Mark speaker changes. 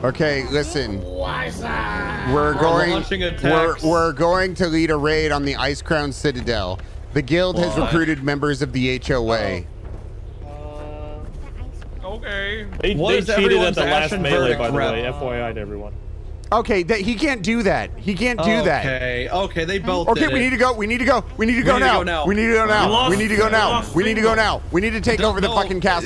Speaker 1: Okay, listen. We're going to lead a raid on the Ice Crown Citadel. The guild has recruited members of the HOA.
Speaker 2: Okay.
Speaker 3: They cheated at the last melee, by the way. FYI to everyone.
Speaker 1: Okay, he can't do that. He can't do that.
Speaker 4: Okay, they both
Speaker 1: Okay,
Speaker 4: did
Speaker 1: we need to go. We need to go. We need to go now. We need to go now. We need to go now. We need to go now. We need to take over the fucking castle.